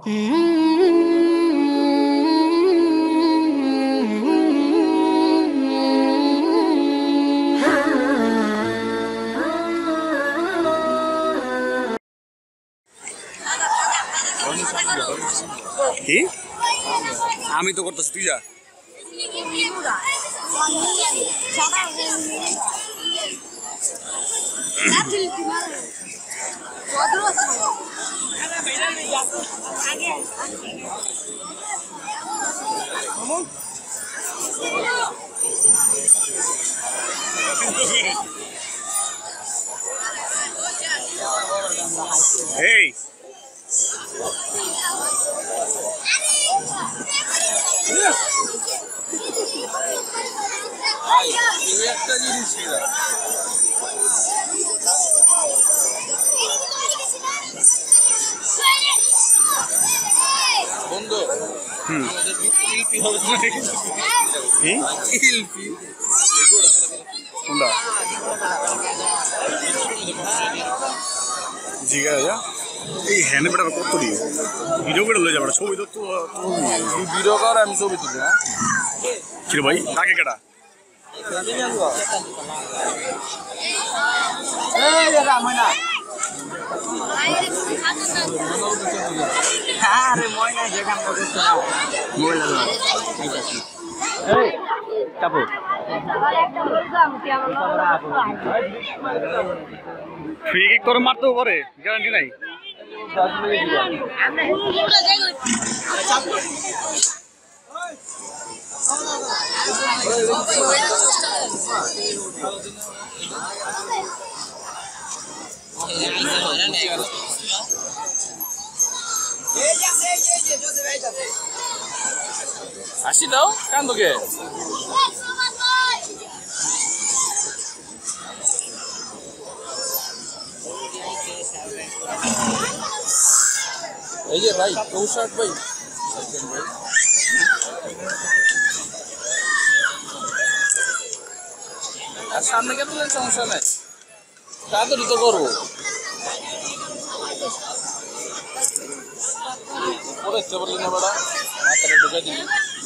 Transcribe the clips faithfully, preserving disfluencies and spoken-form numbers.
কি আমি তো করতেছি তুই যা Hey! একটা জিনিস বন্ধু আমাদের শিল্পী হবে কি শিল্পী কোনটা জিগা যা এই হ্যান্ড বেটা কত দিও ভিডিও করে লয়ে যাবে ছবি তো তুই ভিডিও কর আমি ছবি তুলি হ্যাঁ কি রে ভাই ডাকে কেডা এই দাদা ময়না আরে ময়না যেখান করছিস না ময়না দাও এই চাপো ফ্রি কিক করে মারতে পারে গ্যারান্টি নাই আসি দাও কান তোকে এই যে ভাই চৌষট ভাই আর সামনে কে তুলেন সমস্যা নাই তাড়াতাড়ি তো করবো পড়েছে বললি না বেড়া মাথাটা ঢুকে দিবি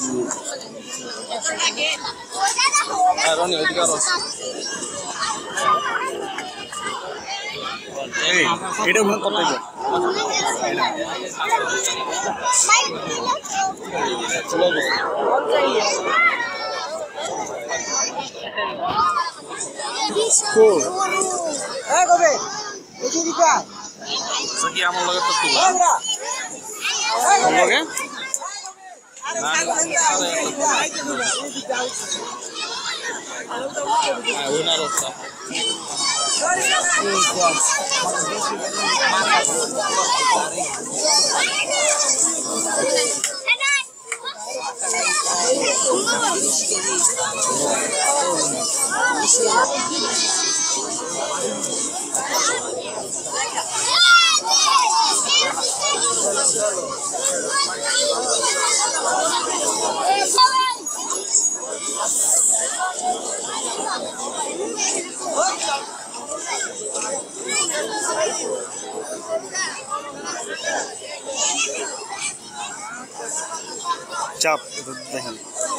হ্যাঁ রনি ওইদিকে আরো এই এটা মনে করতে হবে চলো cool eh gobe eji dika saki amol lage to tu amol lage na ah una rosa চাপ দেখেন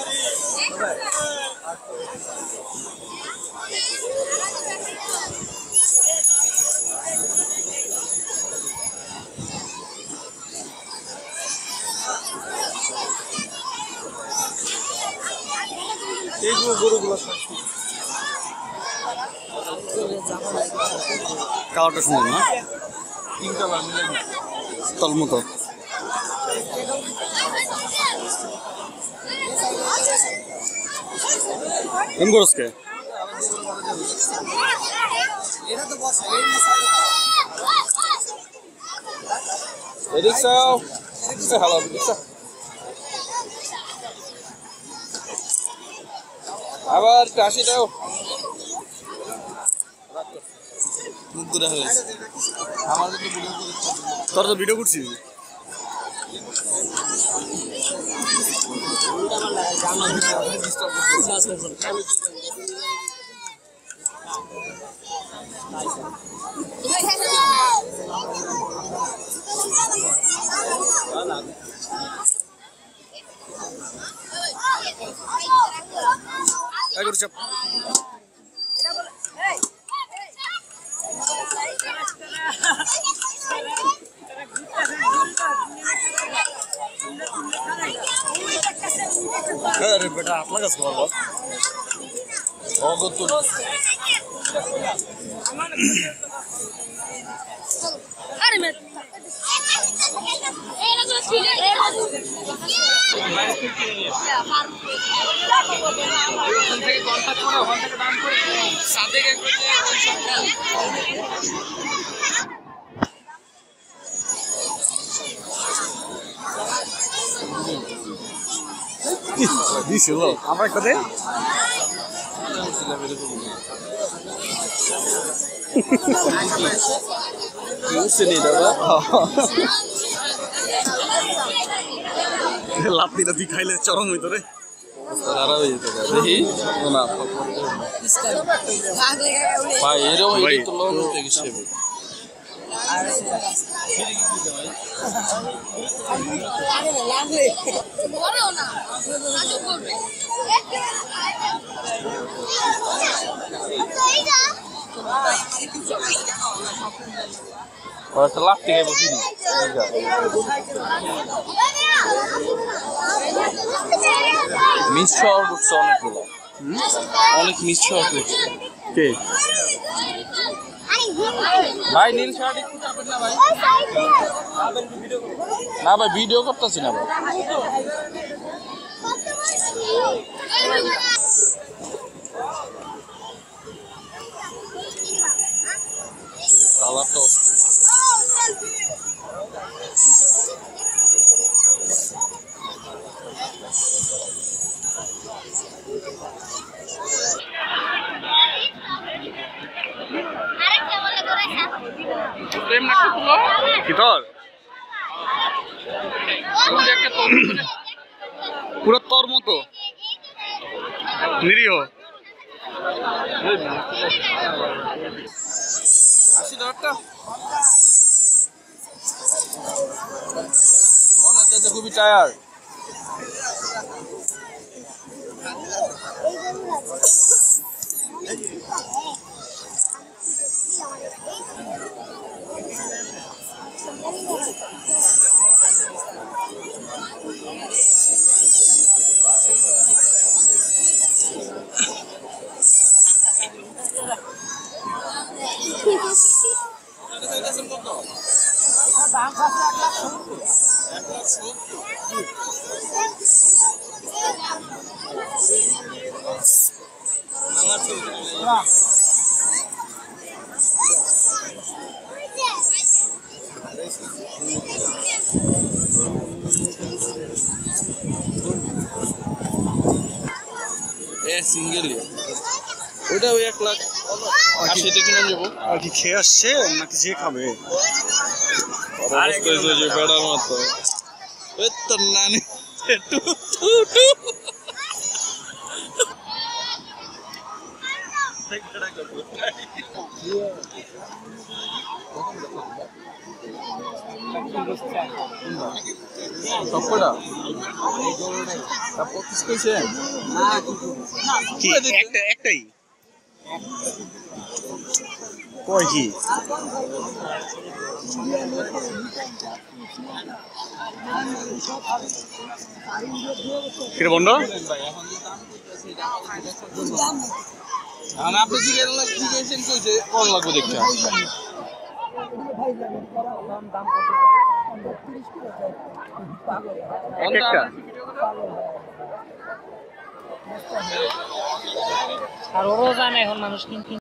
এইগুলো গরুগুলো কালারটা সুন্দর না তিন কালার মিলে তলমতো এম করসকে এটা তো বস এদিক সাও এদিক হালা এদিক সাও আবার কাশি দাও মুখ গুড়া হয়েছে আমার তো ভিডিও করছিস তোর তো ভিডিও করছিস এগারো চাপ अरे बेटा हाथ लगा इसको बहुत और तो तू अरे मैं ए ना तो सीधे ए ना तो ওখান থেকে কন্টাক্ট করে ওখান থেকে দাম করে সাদেক এক করে দিছিল আমরা কতে ইউসেনি দাদা লাপি লাপি খাইলে চরম হইতো রে তারা হয়ে যেত দেখি না ভাই এরও এই তো লোন হতে গেছে और तो लाख के वो भी মিস শর্ট উঠছে অনেকগুলো অনেক মিস শর্ট উঠছে কে ভাই নীল শার্ট একটু চাপেন না ভাই না ভাই ভিডিও করতেছি না ভাই কালারটা প্রেম না কুলো কি তোর কোন একটা তোর পুরো তোর মতো নিরীহ আসি ডক্টর মনে হচ্ছে খুবই টায়ার্ড সিঙ্গেল ওইটা ওই এক লাখ আশিতে কিনে নেবো আর কি খেয়ে আসছে নাকি যে খাবে যে বেড়ার মতো তোর নানি সবকটা পঁচিশ কইছে কি একটা একটাই কয় কি কিরে বন্ধ আপনি জিজ্ঞেসেন কইছে কোন লাগবে দেখতে একটা আর ওরও জানে এখন মানুষ কিনতে